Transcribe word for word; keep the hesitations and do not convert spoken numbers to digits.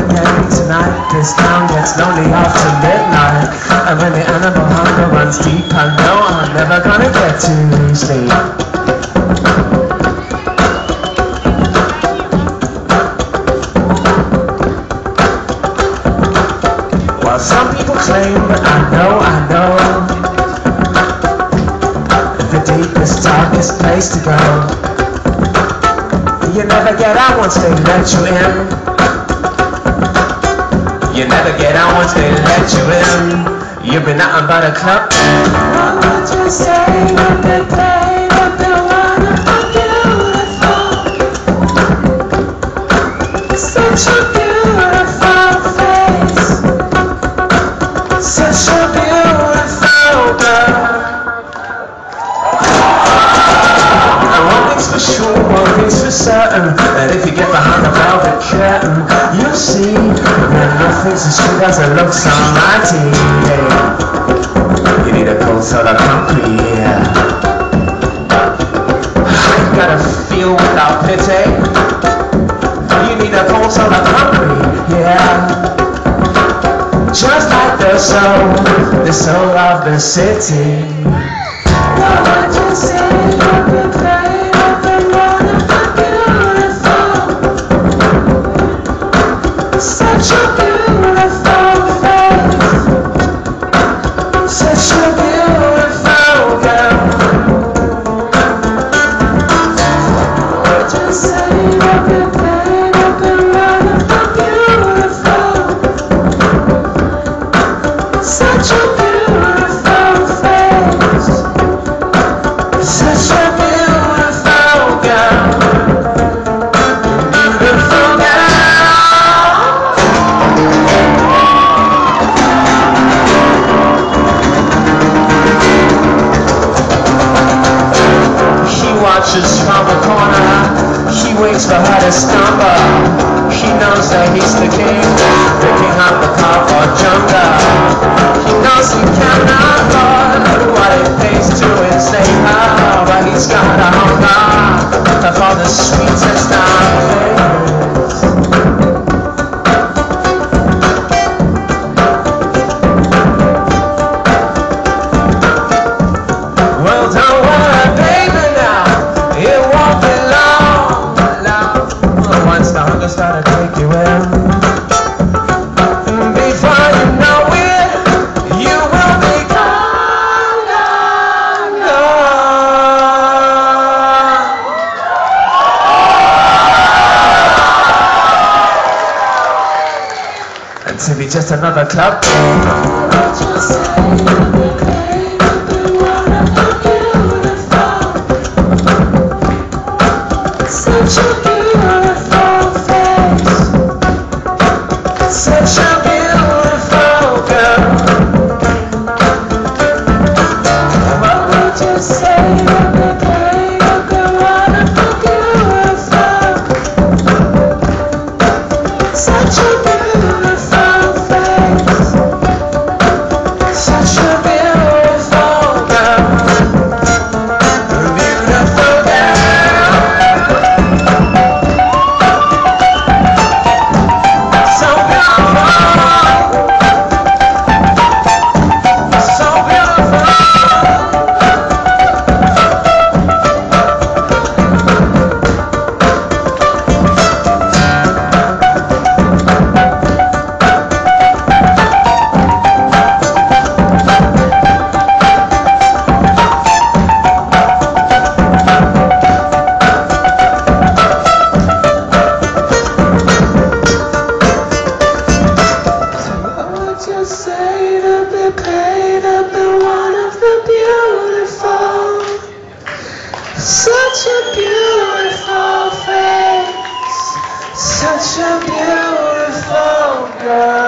again tonight. This town gets lonely after midnight, and when the animal hunger runs deep, I know I'm never gonna get to sleep. Well, some people claim that I know, I know the deepest, darkest place to go. You never get out once they let you in. You never get out once they let you in. You've been nothing but a club. What would you say when they play with the wonderful, beautiful? Such a beautiful face, such a beautiful girl. And one thing's for sure, one thing's for certain, that if you get behind the velvet curtain, you'll see that nothing's as sweet as it looks on my T V. You need a cold soda concrete, yeah. You gotta feel without pity. You need a cold soda concrete, yeah. Just like the soul, the soul of the city. What would you say about the play of the wonderful, beautiful? Such a beautiful face, such a beautiful girl. What would you say about the play of the wonderful, beautiful? Such a beautiful face, such a beautiful girl, beautiful girl. He watches from the corner, he waits for her to stumble. He knows that he's the king, picking up the car for jungle. He knows he cannot afford what it pays to enslave her, but he's got a hunger for the sweetest of things. Well, don't worry, baby, now it won't be long, long. Once the hunger started to take you in, before you know it, you will be gone, gone, gone. And to be just another club. Such a beautiful face, such a beautiful girl. What would you say when they play of the wonderful, beautiful? Such a beautiful face, such a beautiful girl, beautiful girl. Say to be paid of the one of the beautiful, such a beautiful face, such a beautiful girl.